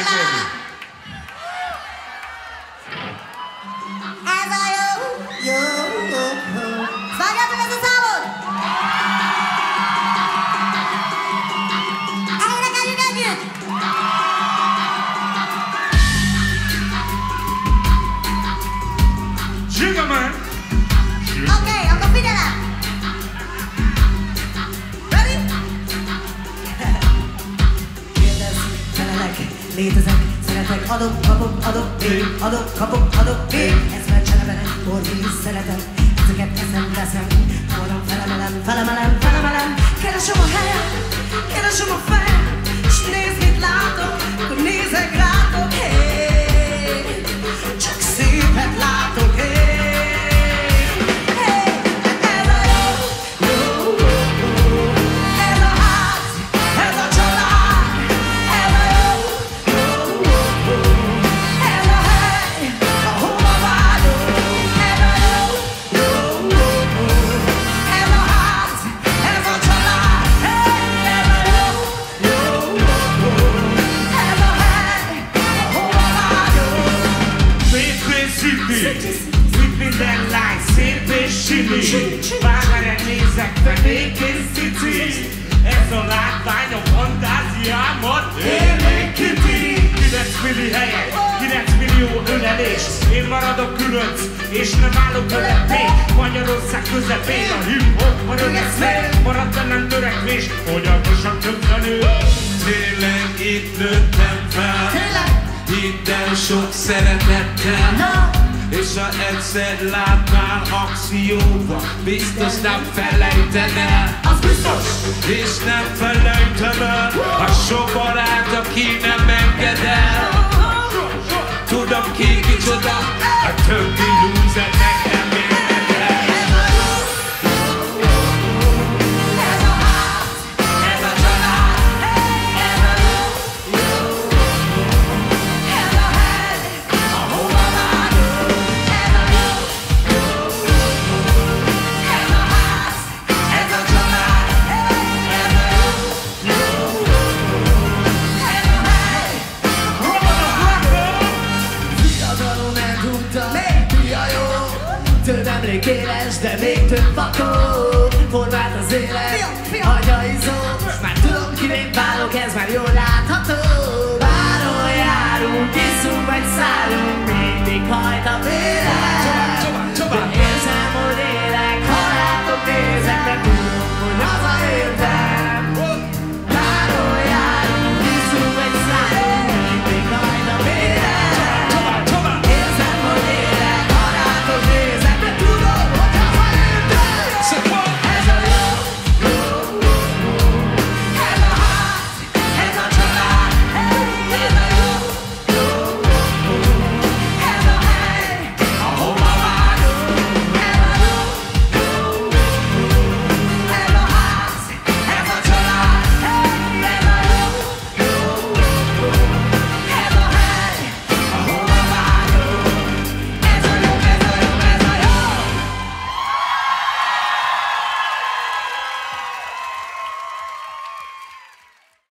Ez a jó, jó, jó, jó. Várjátok ezt a számot? Énekeljük együtt! Zsiga man! Oké, akkor figyelem! Ready? Kérdez, felelek, létezek, szeretek, adok, kapok, adok, még, adok, kapok, adok, még. Ez már cselebelem, borvíz, szeretem, ezeket eszem, veszem, forram, felemelem, felemelem, felemelem. Keresem a helyem, keresem a fejem, s nézd, mit látok, akkor nézek rátok, hey, csak szépet látok, hey. Bármere nézek, te békés cici. Ez a látvány a fantáziámat élénkíti. 9 milli helyek, 9 millió ölelés. Én maradok különc, és nem állok öletté. Magyarország közepén a hip-hop a rögeszmény. Marad bennem törekvés, hogyatosan többenő. Tényleg itt nőttem fel, hidd el sok szeretettel. És ha egyszer látnál akcióba, biztos nem felejted el. Az biztos! És nem felejtem el a sok barát, aki nem enged el. Tudom ki kicsoda, a többi loser nekem érdekel. Ez a ház, ez a család, ez a jó, ez a hely, ahova várunk. Ez a jó, ez a ház, ez a család, ez a jó, ez a hely, ahova várunk. Fiatalon eltudtam, mi a jó? Tőlem rég éles, de még több vakó. Formált az élet, hagyja izom. Most már tudom, kivé válok, ez már jól látható. Bárhol járunk, iszunk vagy szállunk, mindig hajt a vére.